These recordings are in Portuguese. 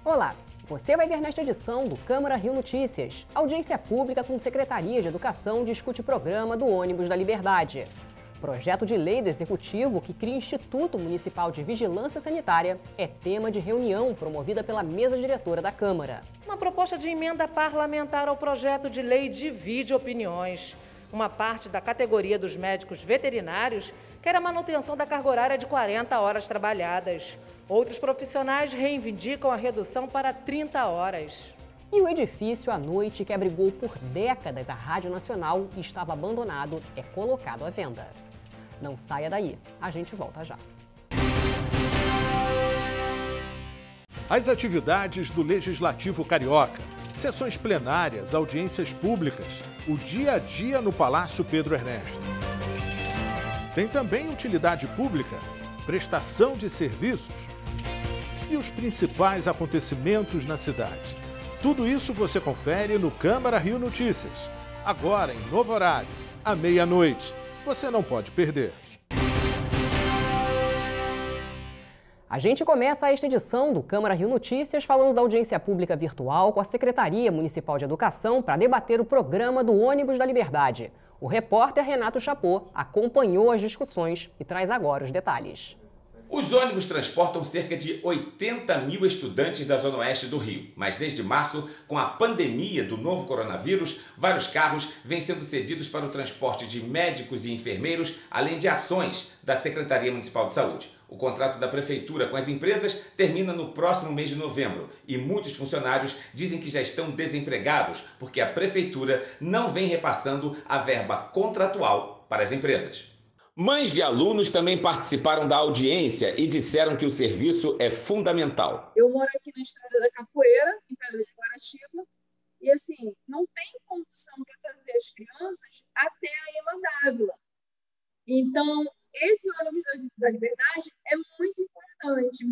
Olá, você vai ver nesta edição do Câmara Rio Notícias. Audiência pública com Secretaria de Educação discute programa do ônibus da Liberdade. Projeto de lei do Executivo que cria Instituto Municipal de Vigilância Sanitária é tema de reunião promovida pela mesa diretora da Câmara. Uma proposta de emenda parlamentar ao projeto de lei divide opiniões. Uma parte da categoria dos médicos veterinários quer a manutenção da carga horária de 40 horas trabalhadas. Outros profissionais reivindicam a redução para 30 horas. E o edifício à noite, que abrigou por décadas a Rádio Nacional e estava abandonado, é colocado à venda. Não saia daí, a gente volta já. As atividades do Legislativo Carioca, sessões plenárias, audiências públicas, o dia a dia no Palácio Pedro Ernesto. Tem também utilidade pública, prestação de serviços e os principais acontecimentos na cidade. Tudo isso você confere no Câmara Rio Notícias. Agora, em novo horário, à meia-noite. Você não pode perder. A gente começa esta edição do Câmara Rio Notícias falando da audiência pública virtual com a Secretaria Municipal de Educação para debater o programa do ônibus da Liberdade. O repórter Renato Chapô acompanhou as discussões e traz agora os detalhes. Os ônibus transportam cerca de 80 mil estudantes da Zona Oeste do Rio, mas desde março, com a pandemia do novo coronavírus, vários carros vêm sendo cedidos para o transporte de médicos e enfermeiros, além de ações da Secretaria Municipal de Saúde. O contrato da Prefeitura com as empresas termina no próximo mês de novembro e muitos funcionários dizem que já estão desempregados porque a Prefeitura não vem repassando a verba contratual para as empresas. Mães de alunos também participaram da audiência e disseram que o serviço é fundamental. Eu moro aqui na Estrada da Capoeira, em Pedra de Guaratiba, e assim, não tem condição para trazer as crianças até a Ilha d'Ávila. Então, esse ônibus da Liberdade é muito importante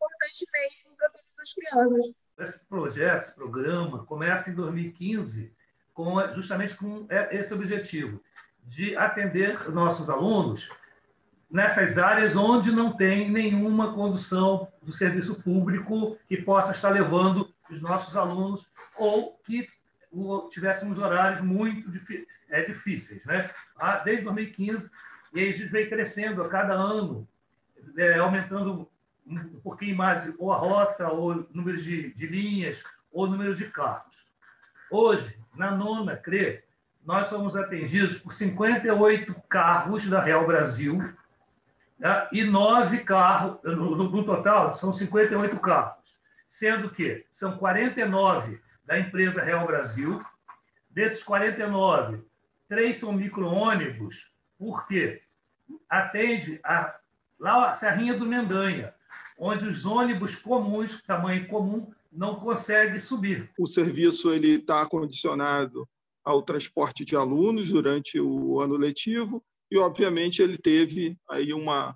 mesmo para todas as crianças. Esse projeto, esse programa, começa em 2015, justamente com esse objetivo de atender nossos alunos nessas áreas onde não tem nenhuma condução do serviço público que possa estar levando os nossos alunos ou que tivéssemos horários muito difíceis, né? Desde 2015, e aí a gente vem crescendo a cada ano, aumentando um pouquinho mais ou a rota, ou o número de linhas, ou o número de carros. Hoje, na nona CRE, nós somos atendidos por 58 carros da Real Brasil, né? E 9 carros, no total, são 58 carros, sendo que são 49 da empresa Real Brasil. Desses 49, 3 são micro-ônibus, porque atende lá a Serrinha do Mendanha, onde os ônibus comuns, tamanho comum, não conseguem subir. O serviço está condicionado ao transporte de alunos durante o ano letivo e, obviamente, ele teve aí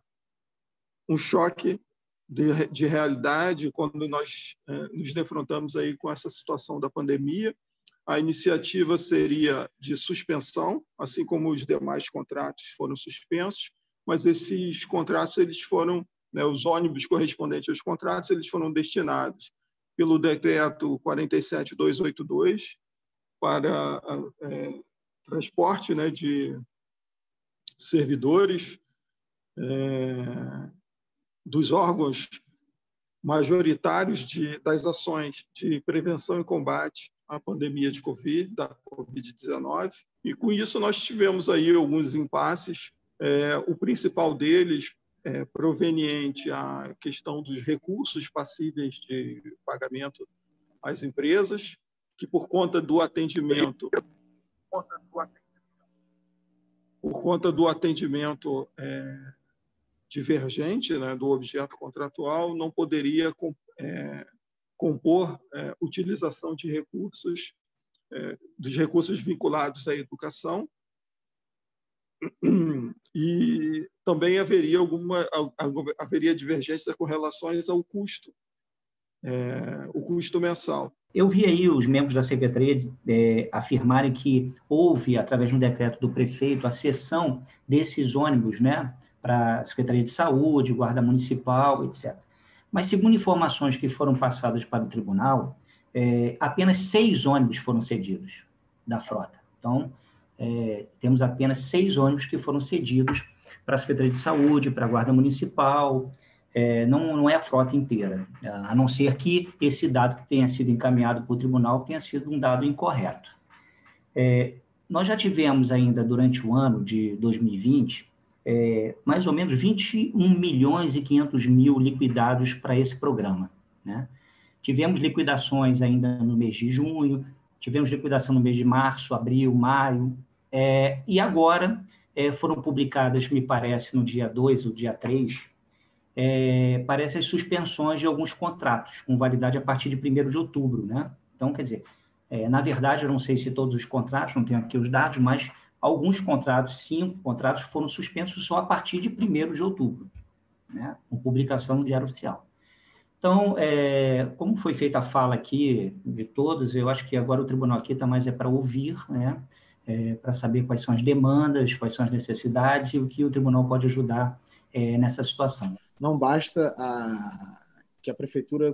um choque de realidade quando nós nos defrontamos aí com essa situação da pandemia. A iniciativa seria de suspensão, assim como os demais contratos foram suspensos, mas esses contratos eles foram, né, os ônibus correspondentes aos contratos, eles foram destinados pelo decreto 47.282 para transporte, né, de servidores dos órgãos majoritários das ações de prevenção e combate à pandemia de da Covid-19. E, com isso, nós tivemos aí alguns impasses. O principal deles proveniente à questão dos recursos passíveis de pagamento às empresas, que por conta do atendimento divergente, né, do objeto contratual, não poderia compor utilização de recursos, dos recursos vinculados à educação, e também haveria divergência com relações ao custo, o custo mensal. Eu vi aí os membros da Secretaria afirmarem que houve, através de um decreto do prefeito, a cessão desses ônibus, né, para a Secretaria de Saúde, Guarda Municipal, etc. Mas, segundo informações que foram passadas para o tribunal, apenas 6 ônibus foram cedidos da frota. Então, temos apenas 6 ônibus que foram cedidos para a Secretaria de Saúde, para a Guarda Municipal, não é a frota inteira, a não ser que esse dado que tenha sido encaminhado para o tribunal tenha sido um dado incorreto. Nós já tivemos ainda, durante o ano de 2020, mais ou menos 21.500.000 liquidados para esse programa, né? Tivemos liquidações ainda no mês de junho, tivemos liquidação no mês de março, abril, maio, e agora foram publicadas, me parece, no dia 2 ou dia 3, parece as suspensões de alguns contratos, com validade a partir de 1º de outubro, né? Então, quer dizer, na verdade, eu não sei se todos os contratos, não tenho aqui os dados, mas alguns contratos, 5 contratos, foram suspensos só a partir de 1º de outubro, né? Com publicação no Diário Oficial. Então, como foi feita a fala aqui de todos, eu acho que agora o tribunal aqui está mais para ouvir, né? Para saber quais são as demandas, quais são as necessidades e o que o tribunal pode ajudar nessa situação. Não basta que a prefeitura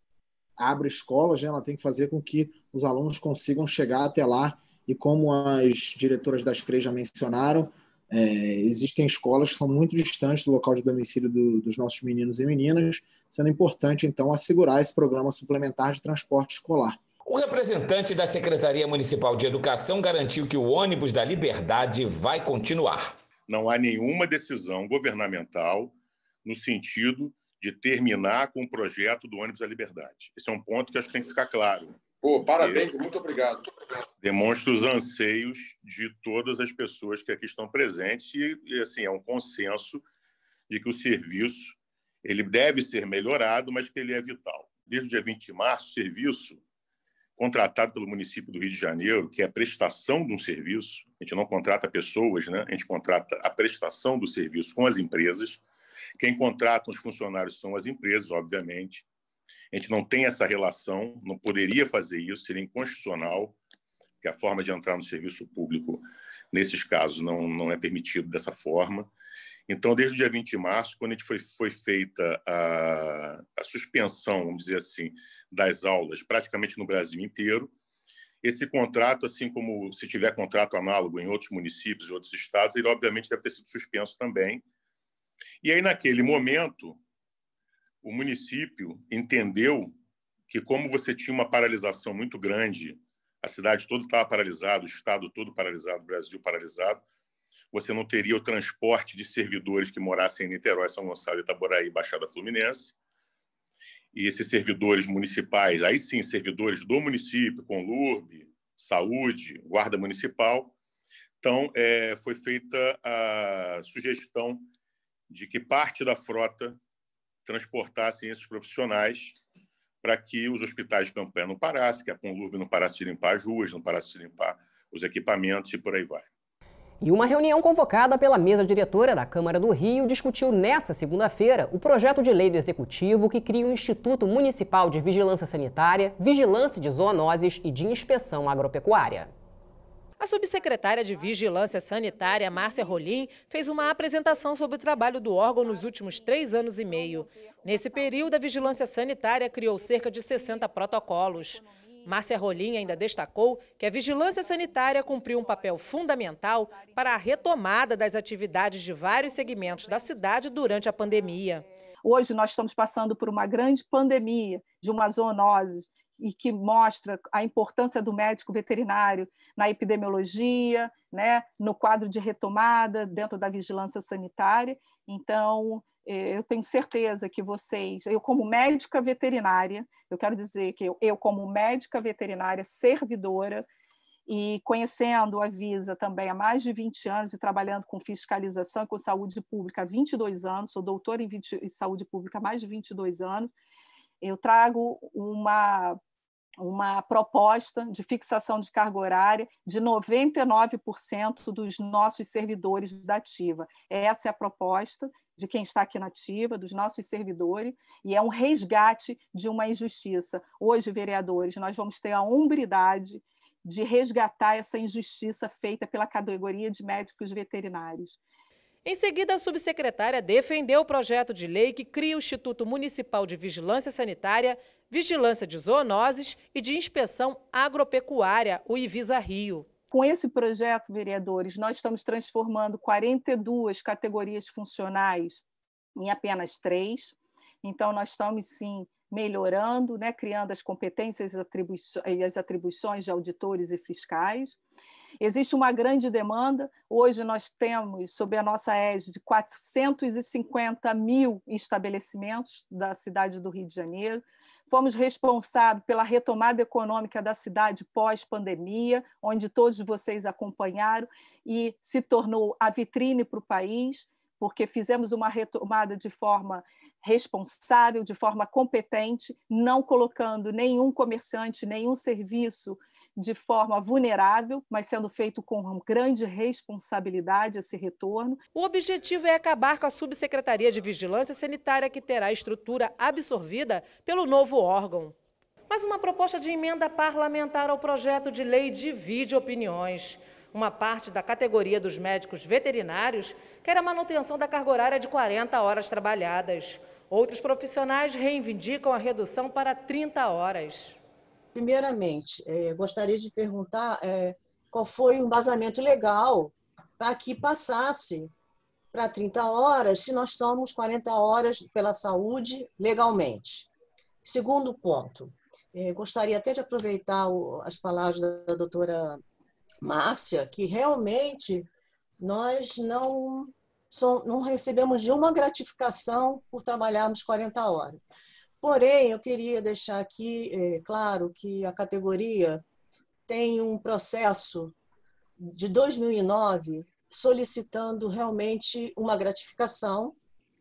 abra escolas, né? Ela tem que fazer com que os alunos consigam chegar até lá, e como as diretoras das CREs já mencionaram, existem escolas que são muito distantes do local de domicílio dos nossos meninos e meninas, sendo importante, então, assegurar esse programa suplementar de transporte escolar. O representante da Secretaria Municipal de Educação garantiu que o ônibus da Liberdade vai continuar. Não há nenhuma decisão governamental no sentido de terminar com o projeto do ônibus da Liberdade. Esse é um ponto que acho que tem que ficar claro. Parabéns, muito obrigado. Demonstra os anseios de todas as pessoas que aqui estão presentes e assim, é um consenso de que o serviço ele deve ser melhorado, mas que ele é vital. Desde o dia 20 de março, o serviço contratado pelo município do Rio de Janeiro, que é a prestação de um serviço, a gente não contrata pessoas, né? A gente contrata a prestação do serviço com as empresas. Quem contrata os funcionários são as empresas, obviamente. A gente não tem essa relação, não poderia fazer isso, seria inconstitucional, que a forma de entrar no serviço público, nesses casos, não é permitido dessa forma. Então, desde o dia 20 de março, quando a gente foi feita a suspensão, vamos dizer assim, das aulas, praticamente no Brasil inteiro, esse contrato, assim como se tiver contrato análogo em outros municípios e outros estados, ele obviamente deve ter sido suspenso também. E aí, naquele momento, o município entendeu que, como você tinha uma paralisação muito grande, a cidade toda estava paralisada, o estado todo paralisado, o Brasil paralisado, você não teria o transporte de servidores que morassem em Niterói, São Gonçalo, Itaboraí e Baixada Fluminense. E esses servidores municipais, aí sim, servidores do município, Conlurb, Saúde, Guarda Municipal. Então, foi feita a sugestão de que parte da frota transportassem esses profissionais para que os hospitais de campanha não parassem, que a Conlurb não parasse de limpar as ruas, não parasse de limpar os equipamentos e por aí vai. E uma reunião convocada pela mesa diretora da Câmara do Rio discutiu nesta segunda-feira o projeto de lei do Executivo que cria o Instituto Municipal de Vigilância Sanitária, Vigilância de Zoonoses e de Inspeção Agropecuária. A subsecretária de Vigilância Sanitária, Márcia Rolim, fez uma apresentação sobre o trabalho do órgão nos últimos 3 anos e meio. Nesse período, a Vigilância Sanitária criou cerca de 60 protocolos. Márcia Rolim ainda destacou que a vigilância sanitária cumpriu um papel fundamental para a retomada das atividades de vários segmentos da cidade durante a pandemia. Hoje nós estamos passando por uma grande pandemia de uma zoonose e que mostra a importância do médico veterinário na epidemiologia, né, no quadro de retomada dentro da vigilância sanitária. Então, eu tenho certeza que vocês, eu como médica veterinária, eu quero dizer que eu como médica veterinária servidora e conhecendo a Visa também há mais de 20 anos e trabalhando com fiscalização e com saúde pública há 22 anos, sou doutora em saúde pública há mais de 22 anos, eu trago uma proposta de fixação de carga horária de 99% dos nossos servidores da ativa. Essa é a proposta de quem está aqui na ativa, dos nossos servidores, e é um resgate de uma injustiça. Hoje, vereadores, nós vamos ter a hombridade de resgatar essa injustiça feita pela categoria de médicos veterinários. Em seguida, a subsecretária defendeu o projeto de lei que cria o Instituto Municipal de Vigilância Sanitária, Vigilância de Zoonoses e de Inspeção Agropecuária, o Ivisa Rio. Com esse projeto, vereadores, nós estamos transformando 42 categorias funcionais em apenas 3. Então, nós estamos, sim, melhorando, né, criando as competências e as atribuições de auditores e fiscais. Existe uma grande demanda. Hoje nós temos, sob a nossa égide, 450 mil estabelecimentos da cidade do Rio de Janeiro. Fomos responsáveis pela retomada econômica da cidade pós-pandemia, onde todos vocês acompanharam, e se tornou a vitrine para o país, porque fizemos uma retomada de forma responsável, de forma competente, não colocando nenhum comerciante, nenhum serviço de forma vulnerável, mas sendo feito com grande responsabilidade esse retorno. O objetivo é acabar com a Subsecretaria de Vigilância Sanitária, que terá a estrutura absorvida pelo novo órgão. Mas uma proposta de emenda parlamentar ao projeto de lei divide opiniões. Uma parte da categoria dos médicos veterinários quer a manutenção da carga horária de 40 horas trabalhadas. Outros profissionais reivindicam a redução para 30 horas. Primeiramente, gostaria de perguntar qual foi o embasamento legal para que passasse para 30 horas, se nós somos 40 horas pela saúde legalmente. Segundo ponto, gostaria até de aproveitar as palavras da doutora Márcia, que realmente nós não recebemos nenhuma gratificação por trabalharmos 40 horas. Porém, eu queria deixar aqui claro que a categoria tem um processo de 2009 solicitando realmente uma gratificação.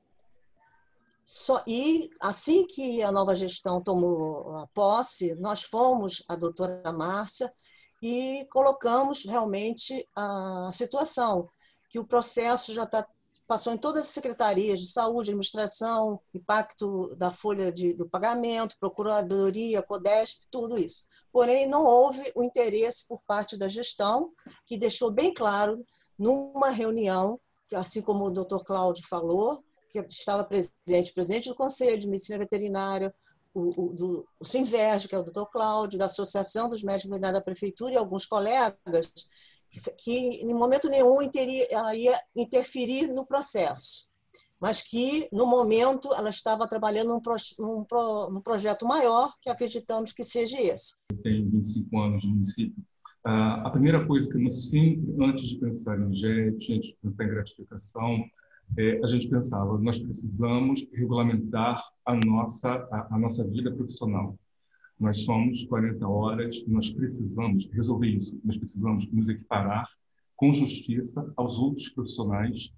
E assim que a nova gestão tomou a posse, nós fomos à doutora Márcia e colocamos realmente a situação, que o processo já passou em todas as secretarias de saúde, administração, impacto da folha do pagamento, procuradoria, CODESP, tudo isso. Porém, não houve o interesse por parte da gestão, que deixou bem claro numa reunião, que, assim como o doutor Cláudio falou, que estava presente o presidente do Conselho de Medicina Veterinária, o Simverge, que é o doutor Cláudio, da Associação dos Médicos Veterinários da Prefeitura e alguns colegas, que em momento nenhum ela ia interferir no processo, mas que, no momento, ela estava trabalhando num projeto maior, que acreditamos que seja esse. Eu tenho 25 anos de município. A primeira coisa que nós sempre, antes de pensar em JET, antes de pensar em gratificação, a gente pensava, nós precisamos regulamentar a nossa vida profissional. Nós somos 40 horas, nós precisamos resolver isso. Nós precisamos nos equiparar com justiça aos outros profissionais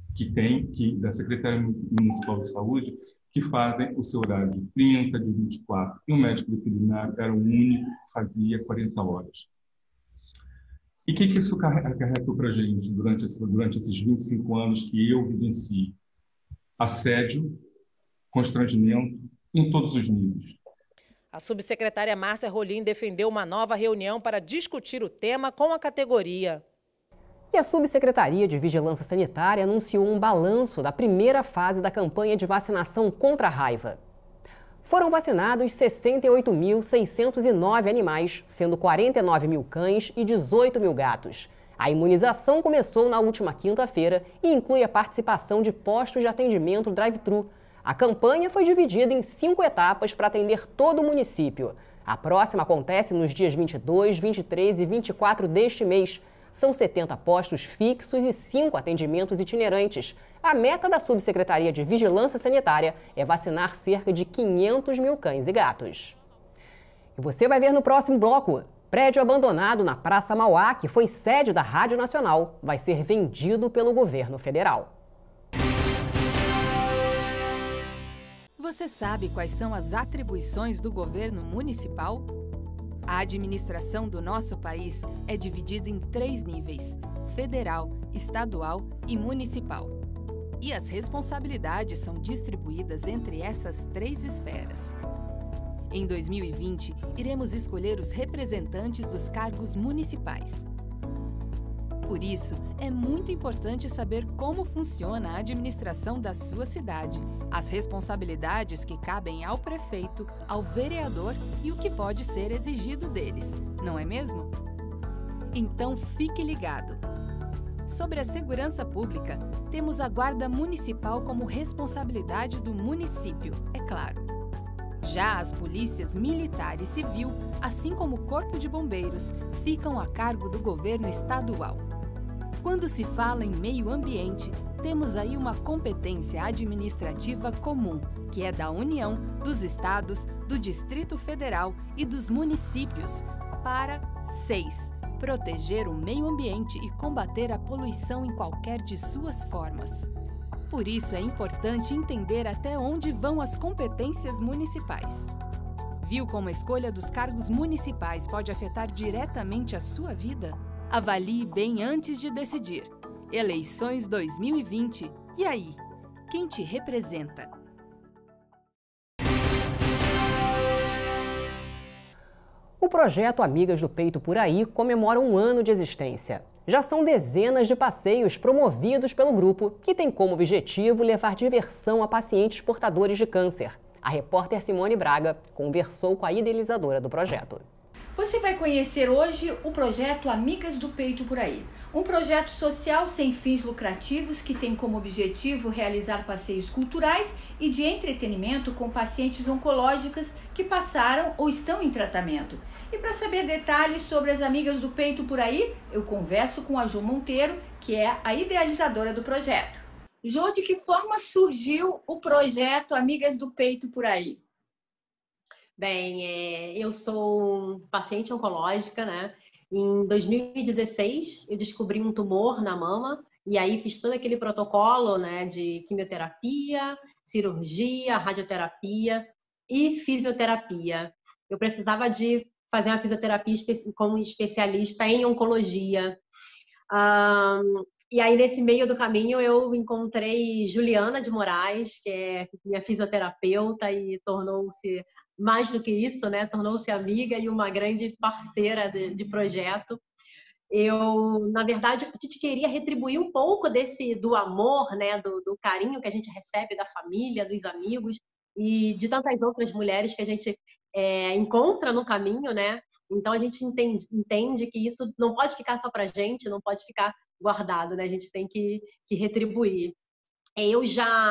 da Secretaria Municipal de Saúde, que fazem o seu horário de 30, de 24. E o médico veterinário era o único que fazia 40 horas. E o que isso acarretou para a gente durante esses 25 anos que eu vivenciei? Assédio, constrangimento em todos os níveis. A subsecretária Márcia Rolim defendeu uma nova reunião para discutir o tema com a categoria. E a Subsecretaria de Vigilância Sanitária anunciou um balanço da primeira fase da campanha de vacinação contra a raiva. Foram vacinados 68.609 animais, sendo 49 mil cães e 18 mil gatos. A imunização começou na última quinta-feira e inclui a participação de postos de atendimento drive-thru. A campanha foi dividida em 5 etapas para atender todo o município. A próxima acontece nos dias 22, 23 e 24 deste mês. São 70 postos fixos e 5 atendimentos itinerantes. A meta da Subsecretaria de Vigilância Sanitária é vacinar cerca de 500 mil cães e gatos. E você vai ver no próximo bloco. Prédio abandonado na Praça Mauá, que foi sede da Rádio Nacional, vai ser vendido pelo governo federal. Você sabe quais são as atribuições do governo municipal? A administração do nosso país é dividida em 3 níveis: federal, estadual e municipal. E as responsabilidades são distribuídas entre essas 3 esferas. Em 2020, iremos escolher os representantes dos cargos municipais. Por isso, é muito importante saber como funciona a administração da sua cidade, as responsabilidades que cabem ao prefeito, ao vereador e o que pode ser exigido deles, não é mesmo? Então fique ligado! Sobre a segurança pública, temos a Guarda Municipal como responsabilidade do município, é claro. Já as polícias militar e civil, assim como o Corpo de Bombeiros, ficam a cargo do governo estadual. Quando se fala em meio ambiente, temos aí uma competência administrativa comum, que é da União, dos estados, do Distrito Federal e dos municípios, para 6. Proteger o meio ambiente e combater a poluição em qualquer de suas formas. Por isso é importante entender até onde vão as competências municipais. Viu como a escolha dos cargos municipais pode afetar diretamente a sua vida? Avalie bem antes de decidir. Eleições 2020. E aí? Quem te representa? O projeto Amigas do Peito por Aí comemora um ano de existência. Já são dezenas de passeios promovidos pelo grupo, que tem como objetivo levar diversão a pacientes portadores de câncer. A repórter Simone Braga conversou com a idealizadora do projeto. Você vai conhecer hoje o projeto Amigas do Peito por Aí. Um projeto social sem fins lucrativos que tem como objetivo realizar passeios culturais e de entretenimento com pacientes oncológicas que passaram ou estão em tratamento. E para saber detalhes sobre as Amigas do Peito por Aí, eu converso com a Jo Monteiro, que é a idealizadora do projeto. Jo, de que forma surgiu o projeto Amigas do Peito por Aí? Bem, eu sou paciente oncológica, né? Em 2016, eu descobri um tumor na mama e aí fiz todo aquele protocolo, né, de quimioterapia, cirurgia, radioterapia e fisioterapia. Eu precisava de fazer uma fisioterapia como especialista em oncologia. E aí, nesse meio do caminho, eu encontrei Juliana de Moraes, que é minha fisioterapeuta e tornou-se mais do que isso, né? Tornou-se amiga e uma grande parceira de projeto. Na verdade, a gente queria retribuir um pouco do amor, né? Do carinho que a gente recebe da família, dos amigos e de tantas outras mulheres que a gente encontra no caminho, né? Então, a gente entende que isso não pode ficar só pra gente, não pode ficar guardado, né? A gente tem que retribuir. Eu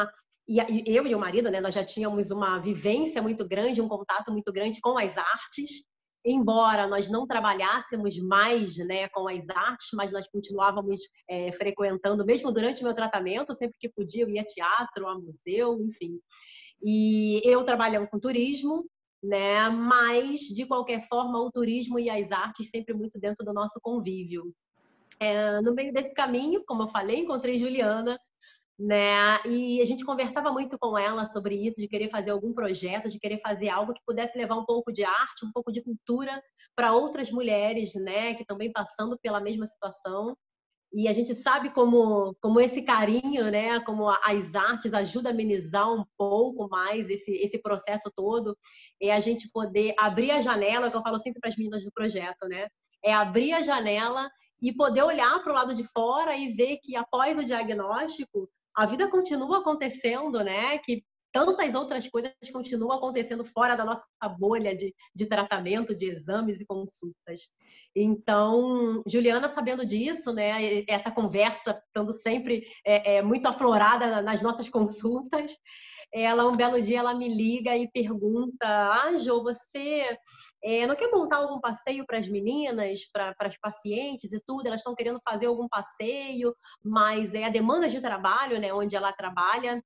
e o marido, né, nós já tínhamos uma vivência muito grande, um contato muito grande com as artes, embora nós não trabalhássemos mais, né, com as artes, mas nós continuávamos frequentando, mesmo durante o meu tratamento, sempre que podia, eu ia a teatro, a museu, enfim. E eu trabalhando com turismo, né, mas, de qualquer forma, o turismo e as artes sempre muito dentro do nosso convívio. No meio desse caminho, como eu falei, encontrei Juliana, né? E a gente conversava muito com ela sobre isso, de querer fazer algum projeto, de querer fazer algo que pudesse levar um pouco de arte, um pouco de cultura para outras mulheres, né, que estão bem passando pela mesma situação. E a gente sabe como esse carinho, né, como as artes ajudam a amenizar um pouco mais esse processo todo, é a gente poder abrir a janela, que eu falo sempre para as meninas do projeto, né? É abrir a janela e poder olhar para o lado de fora e ver que após o diagnóstico a vida continua acontecendo, né? Que tantas outras coisas continuam acontecendo fora da nossa bolha de tratamento, de exames e consultas. Então, Juliana, sabendo disso, né? Essa conversa estando sempre muito aflorada nas nossas consultas, um belo dia, ela me liga e pergunta: Jo, você não quer montar algum passeio para as meninas, para as pacientes e tudo? Elas estão querendo fazer algum passeio, mas a demanda de trabalho, né, onde ela trabalha,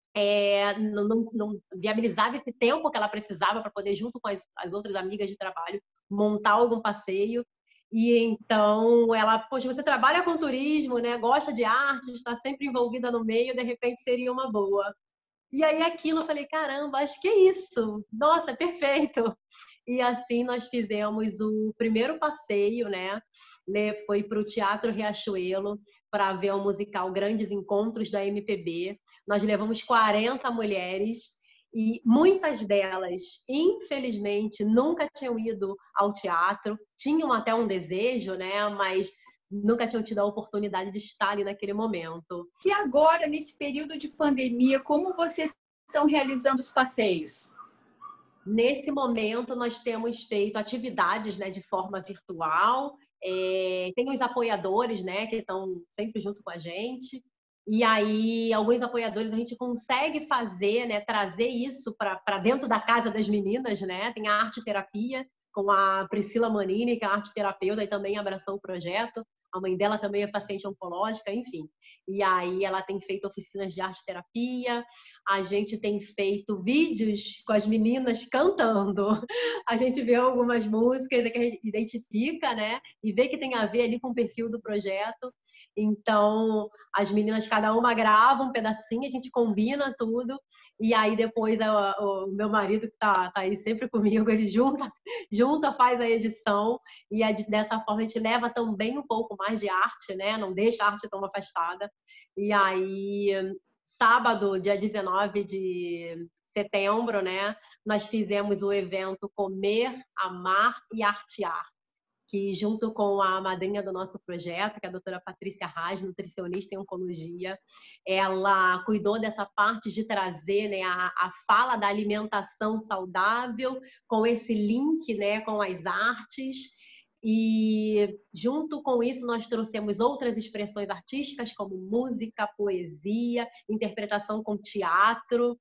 não viabilizava esse tempo que ela precisava para poder, junto com as outras amigas de trabalho, montar algum passeio. E então ela, poxa, você trabalha com turismo, né, gosta de arte, está sempre envolvida no meio, de repente seria uma boa. E aí aquilo eu falei, caramba, acho que é isso. Nossa, perfeito. E assim nós fizemos o primeiro passeio, né? Foi para o Teatro Riachuelo para ver o musical Grandes Encontros da MPB. Nós levamos 40 mulheres e muitas delas, infelizmente, nunca tinham ido ao teatro. Tinham até um desejo, né? Mas nunca tinham tido a oportunidade de estar ali naquele momento. E agora, nesse período de pandemia, como vocês estão realizando os passeios? Nesse momento, nós temos feito atividades, né, de forma virtual. Tem os apoiadores, né, que estão sempre junto com a gente. E aí, alguns apoiadores a gente consegue fazer, né, trazer isso para dentro da casa das meninas, né? Tem a arte terapia com a Priscila Manini, que é a arte terapeuta e também abraçou o projeto. A mãe dela também é paciente oncológica, enfim. E aí ela tem feito oficinas de arte terapia, a gente tem feito vídeos com as meninas cantando. A gente vê algumas músicas que a gente identifica, né? E vê que tem a ver ali com o perfil do projeto. Então, as meninas, cada uma grava um pedacinho, a gente combina tudo. E aí depois o meu marido, que tá aí sempre comigo, ele junta, faz a edição. E dessa forma a gente leva também um pouco mais de arte, né? Não deixa a arte tão afastada. E aí, sábado, dia 19 de setembro, né? Nós fizemos o evento Comer, Amar e Artear, que junto com a madrinha do nosso projeto, que é a doutora Patrícia Raz, nutricionista em oncologia, ela cuidou dessa parte de trazer, né, a fala da alimentação saudável com esse link, né, com as artes. E junto com isso nós trouxemos outras expressões artísticas como música, poesia, interpretação com teatro,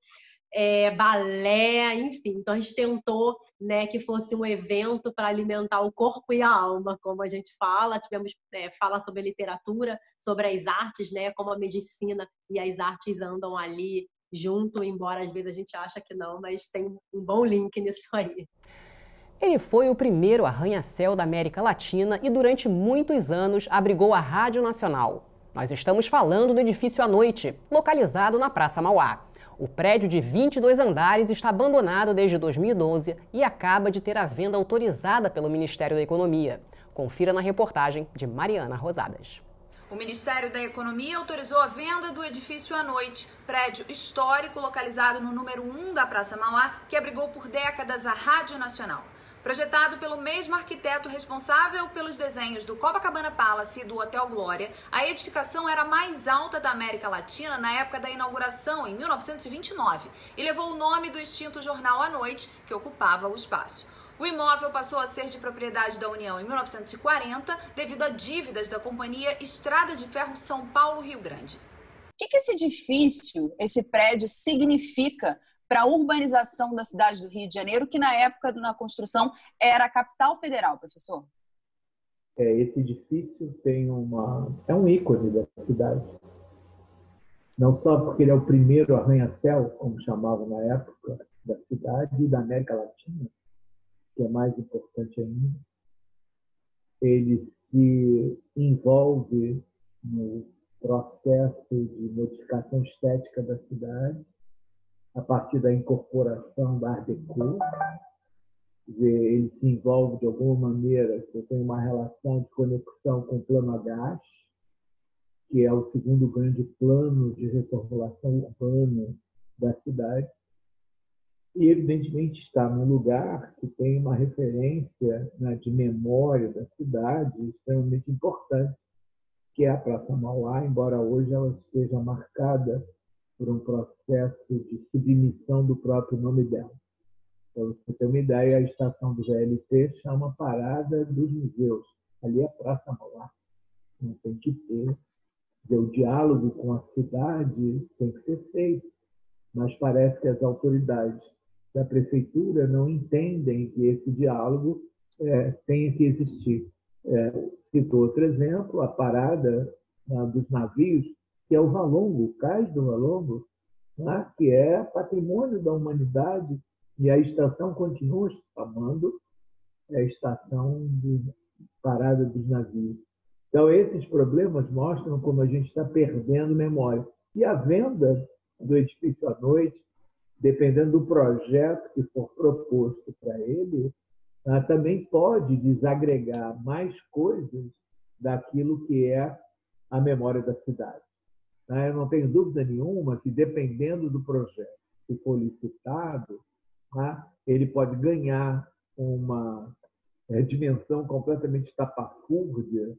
balé, enfim. Então a gente tentou, né, que fosse um evento para alimentar o corpo e a alma, como a gente fala. Tivemos fala sobre a literatura, sobre as artes, né, como a medicina e as artes andam ali junto, embora às vezes a gente acha que não, mas tem um bom link nisso aí. Ele foi o primeiro arranha-céu da América Latina e durante muitos anos abrigou a Rádio Nacional. Nós estamos falando do edifício à noite, localizado na Praça Mauá. O prédio de 22 andares está abandonado desde 2012 e acaba de ter a venda autorizada pelo Ministério da Economia. Confira na reportagem de Mariana Rosadas. O Ministério da Economia autorizou a venda do edifício à noite, prédio histórico localizado no número 1 da Praça Mauá, que abrigou por décadas a Rádio Nacional. Projetado pelo mesmo arquiteto responsável pelos desenhos do Copacabana Palace e do Hotel Glória, a edificação era a mais alta da América Latina na época da inauguração, em 1929, e levou o nome do extinto jornal à noite, que ocupava o espaço. O imóvel passou a ser de propriedade da União em 1940, devido a dívidas da Companhia Estrada de Ferro São Paulo-Rio Grande. O que esse edifício, esse prédio, significa para a urbanização da cidade do Rio de Janeiro, que na época da construção era a capital federal, professor? Esse edifício é um ícone da cidade. Não só porque ele é o primeiro arranha-céu, como chamavam na época, da cidade e da América Latina, que é mais importante ainda. Ele se envolve no processo de modificação estética da cidade, a partir da incorporação da Art Deco. Ele se envolve de alguma maneira, tem uma relação de conexão com o Plano H, que é o segundo grande plano de reformulação urbana da cidade. E, evidentemente, está num lugar que tem uma referência, né, de memória da cidade extremamente importante, que é a Praça Mauá, embora hoje ela esteja marcada por um processo de submissão do próprio nome dela. Para você ter uma ideia, a estação do VLT chama Parada dos Museus. Ali é a Praça Mauá. Não tem que ter. O diálogo com a cidade tem que ser feito, mas parece que as autoridades da prefeitura não entendem que esse diálogo tenha que existir. Cito outro exemplo, a parada dos navios, que é o Valongo, o cais do Valongo, né, que é patrimônio da humanidade, e a estação continua chamando a estação de parada dos navios. Então, esses problemas mostram como a gente está perdendo memória. E a venda do edifício à noite, dependendo do projeto que for proposto para ele, também pode desagregar mais coisas daquilo que é a memória da cidade. Eu não tenho dúvida nenhuma que, dependendo do projeto que for licitado, ele pode ganhar uma dimensão completamente estapafúrdia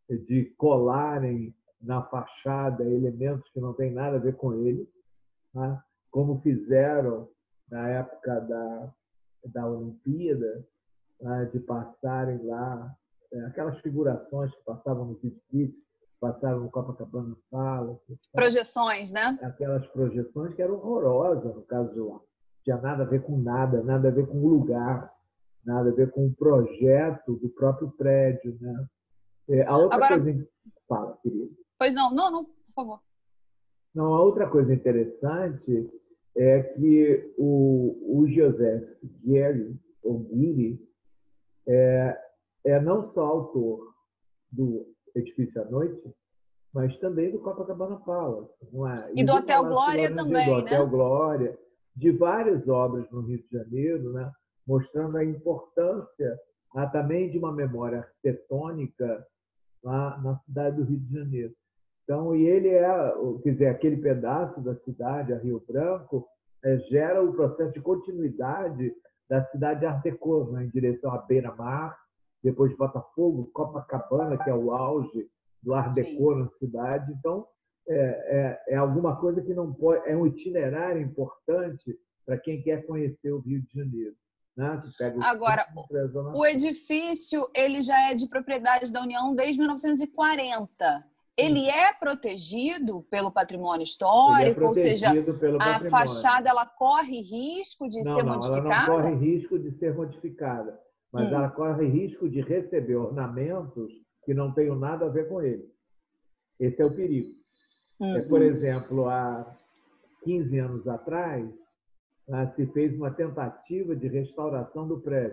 de colarem na fachada elementos que não têm nada a ver com ele, tá? Como fizeram na época da Olimpíada, tá? De passarem lá aquelas figurações que passavam nos edifícios, passavam no Copacabana Palace. Projeções, né? Aquelas projeções que eram horrorosas no caso de lá. Não tinha nada a ver com nada, nada a ver com o lugar, nada a ver com o projeto do próprio prédio, né? A outra Agora, coisa... Fala, querido. Pois não, por favor. Não, a outra coisa interessante é que o Joseph Guiri é não só autor do Edifício à Noite, mas também do Copacabana Palace, não é? E do Hotel Glória também, do né? Hotel Glória, de várias obras no Rio de Janeiro, né? Mostrando a importância também de uma memória arquitetônica lá na cidade do Rio de Janeiro. Então, e ele quer dizer, aquele pedaço da cidade, a Rio Branco, gera o processo de continuidade da cidade Art Deco, né? Em direção à beira-mar, depois Botafogo, Copacabana, que é o auge do Art Deco na cidade. Então, é alguma coisa que não pode... É um itinerário importante para quem quer conhecer o Rio de Janeiro. Né? Agora, o edifício ele já é de propriedade da União desde 1940. Ele é protegido pelo patrimônio histórico, ou seja, a fachada ela corre risco de ser modificada? Ela não corre risco de ser modificada, mas ela corre risco de receber ornamentos que não tenham nada a ver com ele. Esse é o perigo. Por exemplo, há 15 anos atrás, se fez uma tentativa de restauração do prédio.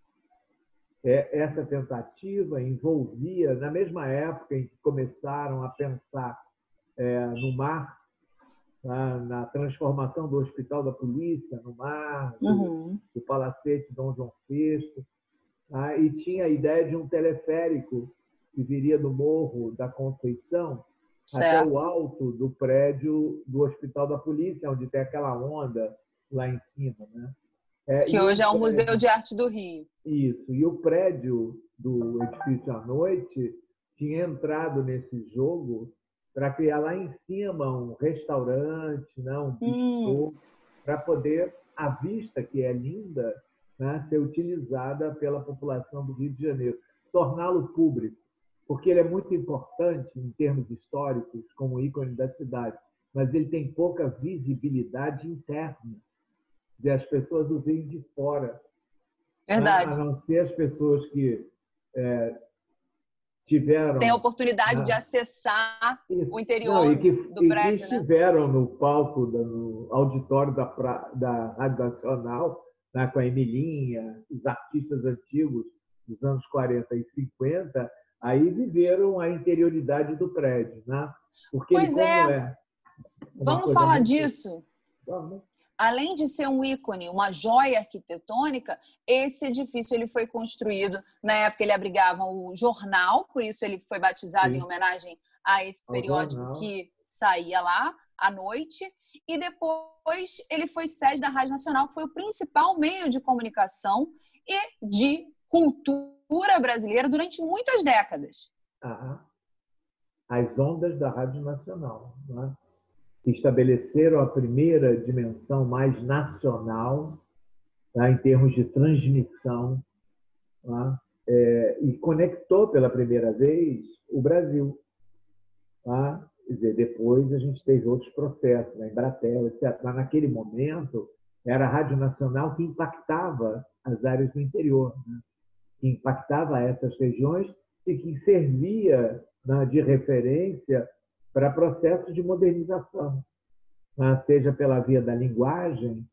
Essa tentativa envolvia, na mesma época em que começaram a pensar no mar, na transformação do Hospital da Polícia no mar, do Palacete Dom João VI, e tinha a ideia de um teleférico que viria do Morro da Conceição até o alto do prédio do Hospital da Polícia, onde tem aquela onda lá em cima, né? Que hoje é o Museu de Arte do Rio. Isso. E o prédio do Edifício à Noite tinha entrado nesse jogo para criar lá em cima um restaurante, né? Um bistrô, para poder a vista, que é linda, né? Ser utilizada pela população do Rio de Janeiro. Torná-lo público, porque ele é muito importante em termos históricos, como ícone da cidade, mas ele tem pouca visibilidade interna. E as pessoas o veem de fora. Verdade. A não ser as pessoas que tiveram... Tem a oportunidade de acessar o interior do prédio, que estiveram no palco, no auditório da Rádio Nacional, né, com a Emilinha, os artistas antigos dos anos 40 e 50, aí viveram a interioridade do prédio. Né? Porque pois Vamos falar disso. Vamos. Além de ser um ícone, uma joia arquitetônica, esse edifício ele foi construído, na época ele abrigava o jornal, por isso ele foi batizado em homenagem a esse periódico que saía lá à noite, e depois ele foi sede da Rádio Nacional, que foi o principal meio de comunicação e de cultura brasileira durante muitas décadas. As ondas da Rádio Nacional, né? Estabeleceram a primeira dimensão mais nacional, tá, em termos de transmissão, tá, e conectou pela primeira vez o Brasil. Tá? Quer dizer, depois a gente teve outros processos, na Embratel, etc. Mas naquele momento era a Rádio Nacional que impactava as áreas do interior, né? Que impactava essas regiões e que servia, né, de referência para processos de modernização, seja pela via da linguagem,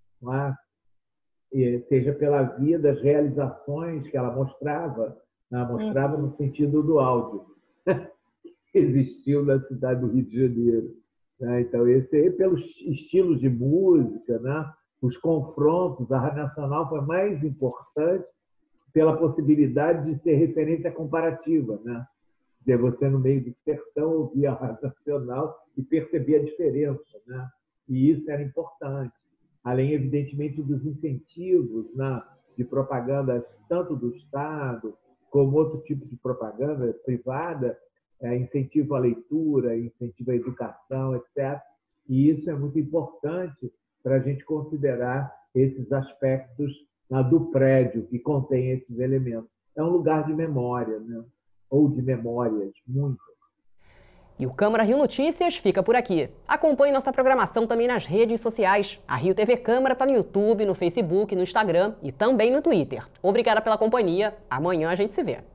seja pela via das realizações que ela mostrava, no sentido do áudio, que existiu na cidade do Rio de Janeiro. Então, esse aí, pelos estilos de música, né? Os confrontos, a Rádio Nacional foi mais importante pela possibilidade de ser referência comparativa, né? De você, no meio do sertão, ouvir a Rádio Nacional e perceber a diferença, né? E isso era importante. Além, evidentemente, dos incentivos, né, de propaganda tanto do Estado como outro tipo de propaganda privada, incentiva a leitura, incentiva a educação, etc. E isso é muito importante para a gente considerar esses aspectos do prédio que contém esses elementos. É um lugar de memória, né? Ou de memórias, muitas. E o Câmara Rio Notícias fica por aqui. Acompanhe nossa programação também nas redes sociais. A Rio TV Câmara está no YouTube, no Facebook, no Instagram e também no Twitter. Obrigada pela companhia. Amanhã a gente se vê.